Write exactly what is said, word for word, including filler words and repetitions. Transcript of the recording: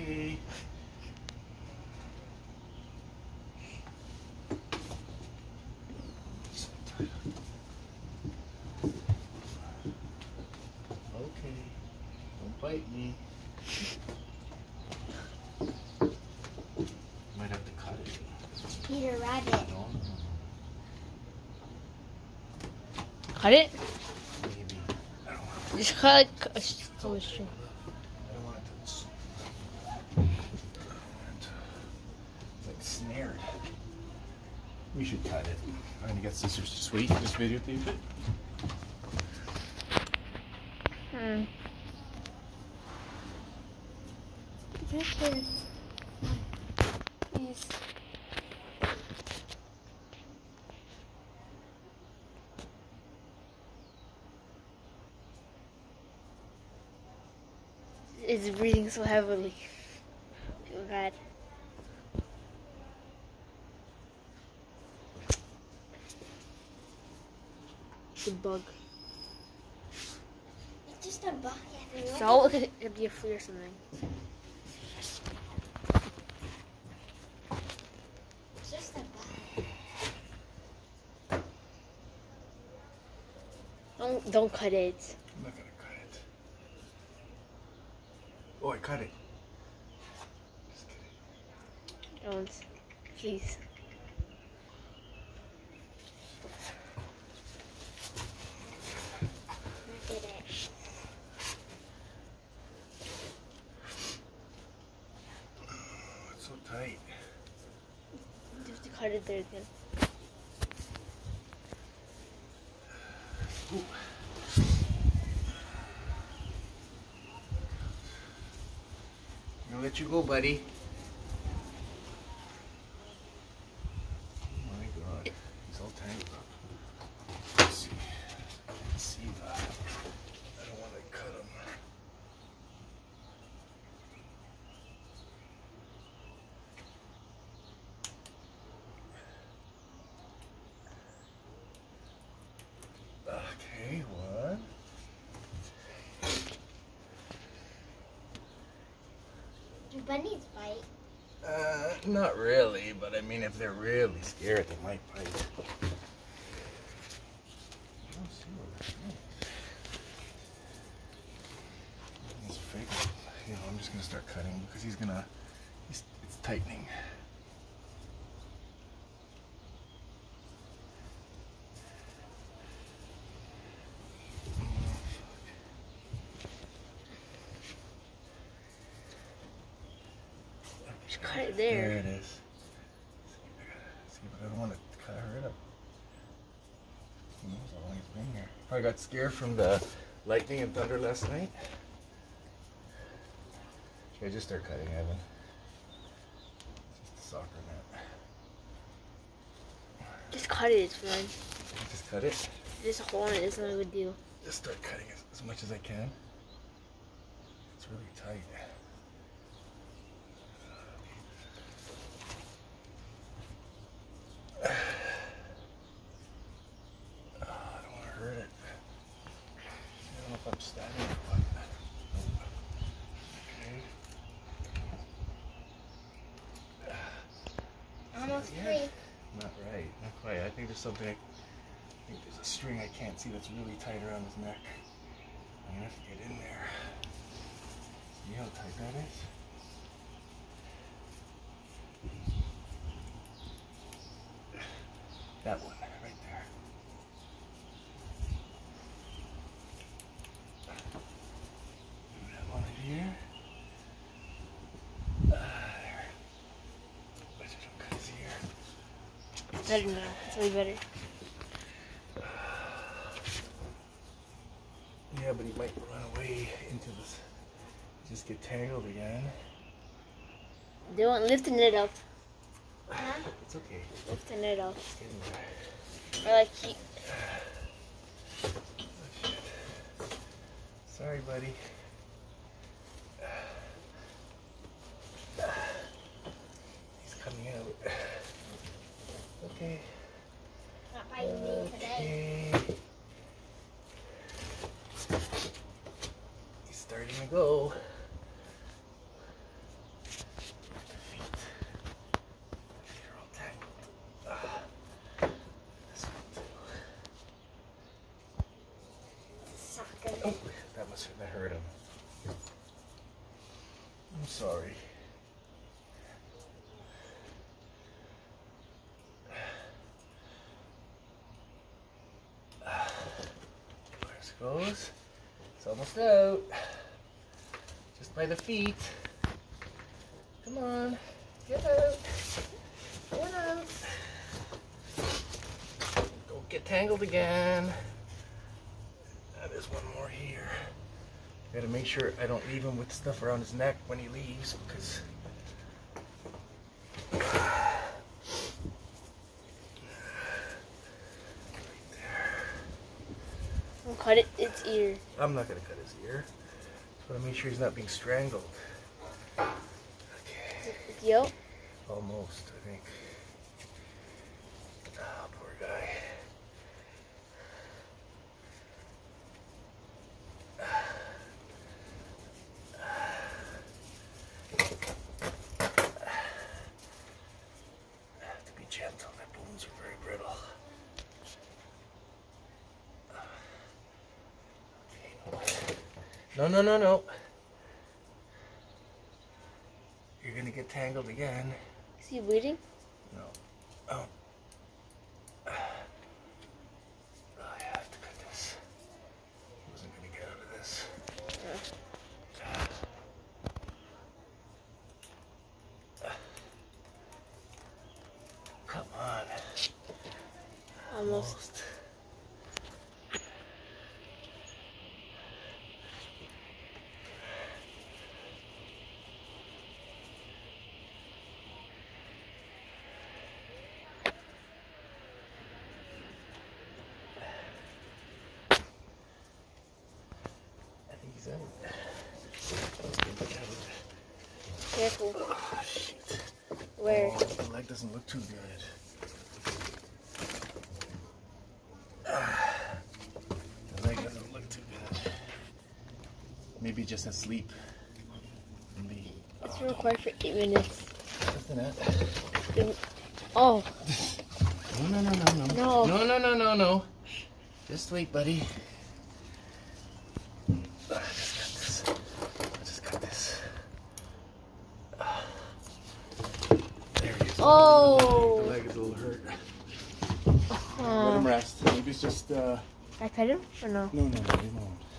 Okay. Okay. Don't bite me. Might have to cut it. Peter Rabbit. No. Cut it? Maybe. I don't want to. Just cut it. I don't want it to. It's like snared. We should cut it. I'm gonna get scissors to sweet. Just videotape it. Hmm. Yes. It's breathing so heavily. Feel bad. It's a bug. It's just a bug. So it could be a flea or something. It's just a bug. Don't don't cut it. I'm not gonna cut it. Oh, I cut it. Just kidding. Don't. Please. Look at it. It's so tight. You have to cut it there again. Ooh. I'm gonna let you go, buddy. Oh my God, he's all tangled up. Let's see. Let's see that. I don't want to cut him. Okay, one. Do bunnies bite? Uh, not really, but I mean, if they're really scared, they might bite. I don't see what it is. He's fake. You know, I'm just gonna start cutting because he's gonna. He's, it's tightening. Just cut it there. There it is. See, but I don't want to cut her up. Who knows how long it's been here? Probably got scared from the lightning and thunder last night. Should I just start cutting, Evan? It's just a soccer net. Just cut it, it's fine. Just cut it? Just a hole in it, it's not a good deal. Just start cutting as, as much as I can. It's really tight. Oh, I don't want to hurt it. I don't know if I'm standing or what. Okay. Almost Yeah. free. Not right, not quite. I think there's something, I, I think there's a string I can't see that's really tight around his neck. I'm gonna have to get in there. See how tight that is? That one, right there. That one right here. Ah, there. Let's just cut his ear. Better now. It's way better. Yeah, but he might run away into this. Just get tangled again. They want lifting it up. Huh? It's okay. Lifting it up. It's getting there. Or like keep. Oh, shit. Sorry, buddy. He's coming out. Okay. Not biting me today. Okay. He's starting to go. must have hurt him. I'm sorry. There it goes. It's almost out. Just by the feet. Come on. Get out. Get out. Don't get tangled again. Uh, there's one more here. Gotta make sure I don't leave him with stuff around his neck when he leaves, because I'll cut it, its ear. I'm not gonna cut his ear. Just wanna make sure he's not being strangled. Okay. Yep. Almost, I think. Oh, poor guy. Have to be gentle. The bones are very brittle. Okay. No, no, no, no. You're gonna get tangled again. Is he bleeding? No. Oh. Oh, I have to cut this. I wasn't gonna get out of this. Come on. Almost. Almost. I think he's out. Careful. Oh, shoot. Where? Oh, the leg doesn't look too good. Ah, the leg doesn't look too good. Maybe just asleep. Maybe. It's required for eight minutes. Listen that. Oh. No, no, no, no, no. No. No, no, no, no, no. Just wait, buddy. I just got this. I just got this. Ah. There he is. Oh. The leg is a little hurt. Uh, Let him rest. Maybe it's just, uh... I pet him or no? No, no, no, he won't.